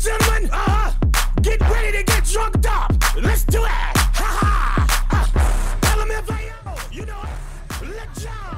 gentlemen, get ready to get drugged up. Let's do it. Tell them if you know it. Let John.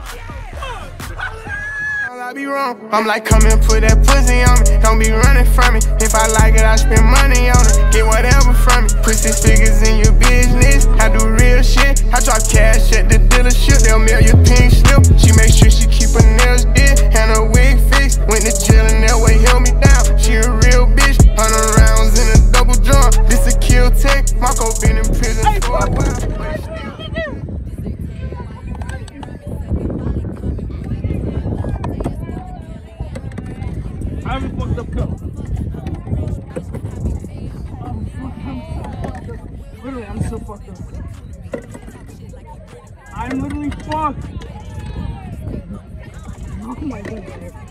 I be wrong. I'm like, come and put that pussy on me. Don't be running from me. If I like it, I spend money on it. Get whatever from me. Put 6 figures in your business. I do real shit. I drop cash at the dealership. They'll mail your pink slip. She make sure she keep her nails did and her wig fixed. Went to jail and that way held me down. She a real bitch. 100 rounds in a double drum. This a kill tech. Marco been in prison for a while. I haven't fucked up cup. Literally, I'm so fucked up. I'm literally fucked. Oh my god.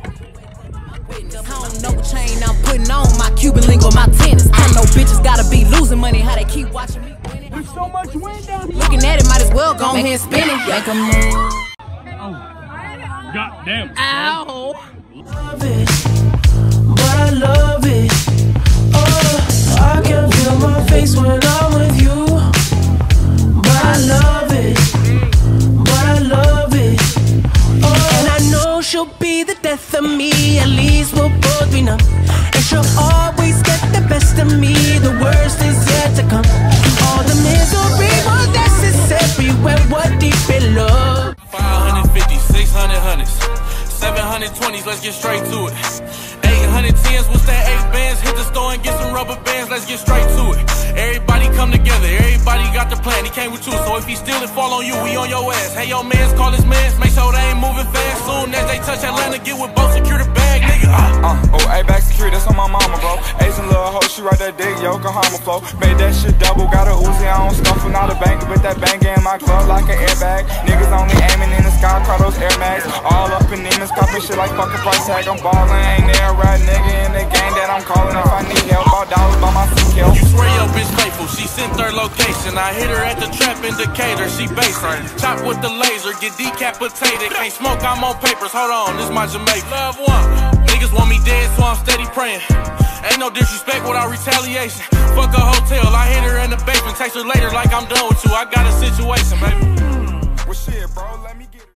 I don't know what chain I'm putting on, my Cuban link or my tennis. I know bitches gotta be losing money, how they keep watching me. There's so much wind down here. Looking at it, might as well go ahead and spin it. Make a move. Oh, goddamn. Ow. Love it, but I love it. Oh, I can feel my face when I'm with you. But I love it, but I love it. Oh, and I know she'll be the death of me. At least we'll both be numb. And she'll always get the best of me. The worst is yet to come. All the misery was necessary when we're deep in love. 550, 600 hundreds, 720s, let's get straight to it. 810s, what's that 8 bands? Hit the store and get some rubber bands, let's get straight to it. Everybody come together, everybody got the plan, he came with you. So if he steal it, fall on you, we on your ass. Hey, your mans, call his mans, make sure they ain't moving fast. Soon as they touch Atlanta, get with both, secure the bag, nigga. Oh, A-back security, that's on my mama, bro. Asian little hoe, she right that dick, Yokohama flow. Made that shit double, got a Uzi, I don't scuffle, not a bank with that bang in my glove like an airbag. Niggas only aiming in the sky, call those Air Max. All up in demons, copy shit like fucking price tag. I'm ballin', ain't there a right nigga in the game that I'm calling. If I need help, all dollars by my seat, kill. You swear your bitch faithful, she sent her location. I hit her at the trap indicator, she basic. Chop with the laser, get decapitated. Can't smoke, I'm on papers, hold on, this my Jamaica. Love one, niggas want me dead, so I'm steady praying. Ain't no disrespect without retaliation. Fuck a hotel, I hit her in the basement. Text her later like I'm done with you, I got a situation, baby. Well shit, bro, let me get it.